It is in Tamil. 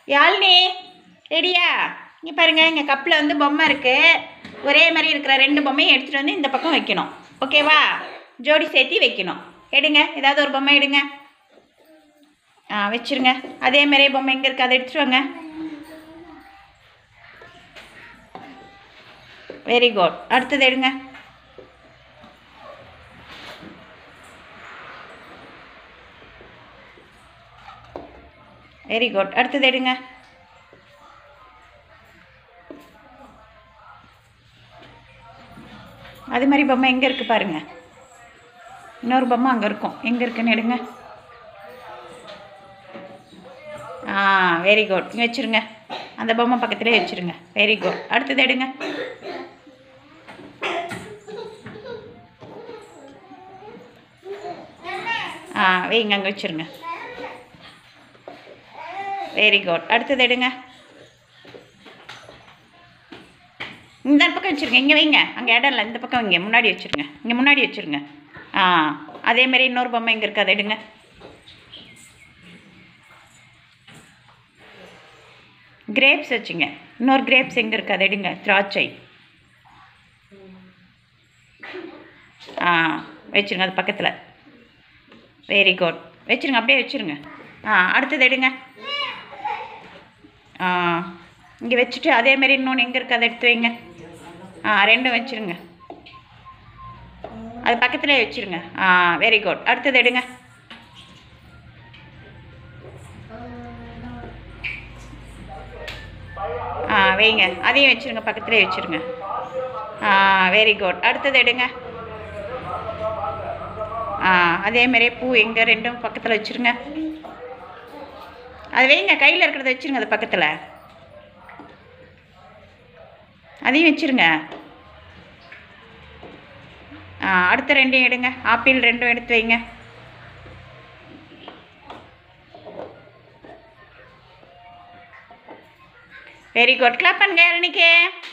யாழ்னி ரெடியா? இங்கே பாருங்கள், இங்கே கப்பில் வந்து பொம்மை இருக்குது. ஒரே மாதிரி இருக்கிற 2 பொம்மையும் எடுத்துகிட்டு வந்து இந்த பக்கம் வைக்கணும். ஓகேவா? ஜோடி சேர்த்தி வைக்கணும். எடுங்க, ஏதாவது ஒரு பொம்மை எடுங்க. வச்சுருங்க. அதே மாதிரியே பொம்மை எங்கே இருக்குது அதை எடுத்துகிட்டு வாங்க. Very good. அடுத்தது எடுங்க. Very good. அடுத்தது எடுங்க. அது மாதிரி பொம்மை எங்கே இருக்குது பாருங்கள். இன்னொரு பொம்மை அங்கே இருக்கும். எங்கே இருக்குன்னு எடுங்க. Very good. இங்கே வச்சுருங்க. அந்த பொம்மை பக்கத்துலேயே வச்சுருங்க. Very good. அடுத்தது எடுங்க. வைங்க, அங்கே வச்சுருங்க. Very good. அடுத்தது எடுங்க. இந்த பக்கம் வச்சுருங்க. இங்கே வைங்க. அங்கே இடம் இல்லை, இந்த பக்கம் வைங்க. முன்னாடி வச்சுருங்க. இங்கே முன்னாடி வச்சுருங்க. அதேமாரி இன்னொரு பொம்மை எங்கே இருக்குது அதை எடுங்க. கிரேப்ஸ் வச்சுங்க. இன்னொரு கிரேப்ஸ் எங்கே இருக்குது அதை எடுங்க. திராட்சை. வச்சுருங்க அது பக்கத்தில். Very good. வச்சுருங்க, அப்படியே வச்சுருங்க. அடுத்தது எடுங்க. இங்கே வச்சுட்டு அதேமாரி இன்னொன்று எங்கே இருக்குது அதை எடுத்து வைங்க. 2 வச்சுருங்க. அது பக்கத்துலேயே வச்சுருங்க. Very good. அடுத்தது எடுங்க. வைங்க, அதையும் வச்சுருங்க, பக்கத்துலேயே வச்சுருங்க. Very good. அடுத்தது எடுங்க. அதேமாரியே பூ எங்கே 2 பக்கத்தில் வச்சுருங்க. அது வைங்க, கையில் இருக்கிறத வச்சுருங்க அது பக்கத்தில். அதையும் வச்சுருங்க. அடுத்த 2 எடுங்க. ஆப்பிள் 2 எடுத்து வைங்க. Very good. கிளாப் பண்ணுங்க யாரணிக்கு.